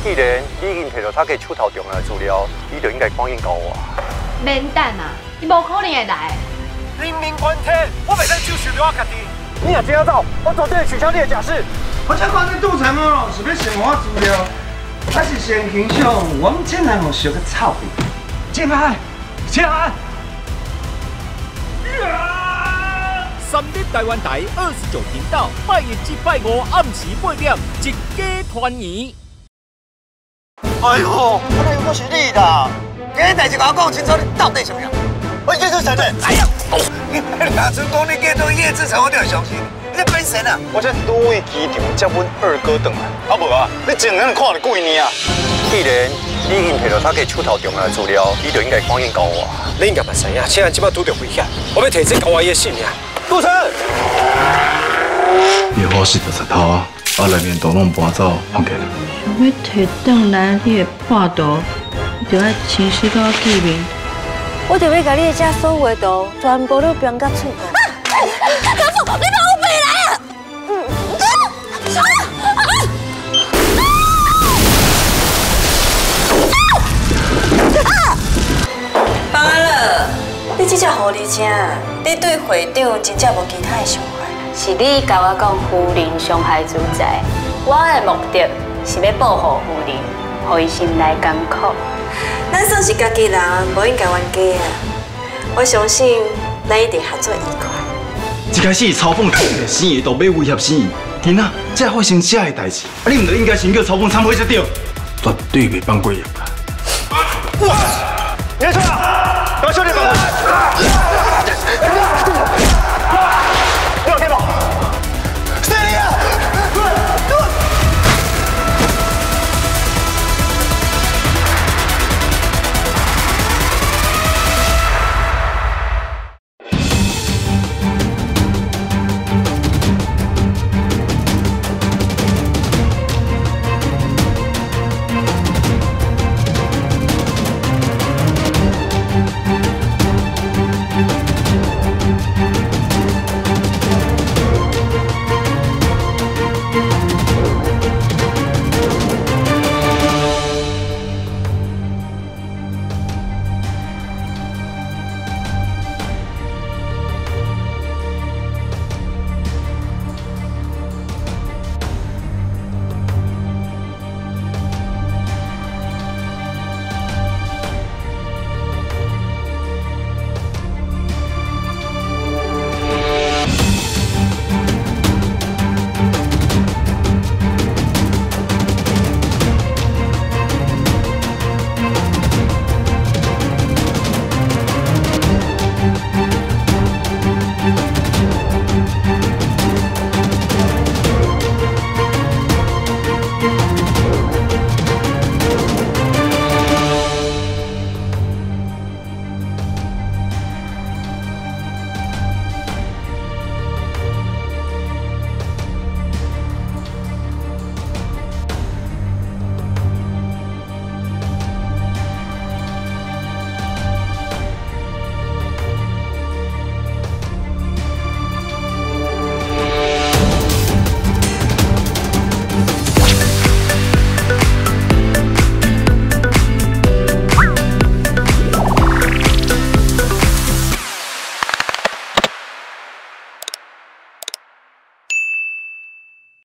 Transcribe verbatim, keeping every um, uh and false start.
既然你已经摕到他个手头重要的资料，你就应该赶紧交我。 免等啊，你无可能会来。 人命关天，我袂当就受了我家己。 你若真要走，我绝对取消你的假释。 我这款的赌财猫是要先我资料，还是先欣赏我们这人互烧个臭屁？进来，进来。 三立台湾台二十九频道，拜一至拜五暗时八点，一家团圆。 哎呦，那又不是你的，今日代志甲我讲清楚，你到底什么样？我这就承认。哎呀，你打成功，你见到叶志成，我就会相信。你这本神啊！ 我这都位机场接阮二哥回来，啊无啊，你前日看了几年啊？ 既然你已经摕到他个手头重要的资料，你就应该赶紧交我。 你应该袂知影，现在即摆拄着危险，我要提这交我的性命。 杜成， 你好是十头啊，啊内面都拢搬走，放起来。 想要摕转来你的半途，就要清晰到记名。 我就要把你的这所有的图全部都标到出来。师傅，你把我背来啊！嗯啊啊！罢了，你这只狐狸精，你对会长真正无其他的想法。 是你甲我讲夫人伤害自在，我的目的是要保护夫人，互伊心内艰苦。 咱算是家己人，无应该冤家啊！我相信咱一定合作愉快。 一开始嘲讽他的生意，都要威胁生意，天啊，这发生这的代志，啊你唔就应该先叫嘲讽忏悔才对，绝对袂放过人。 哇！别错，把兄弟们！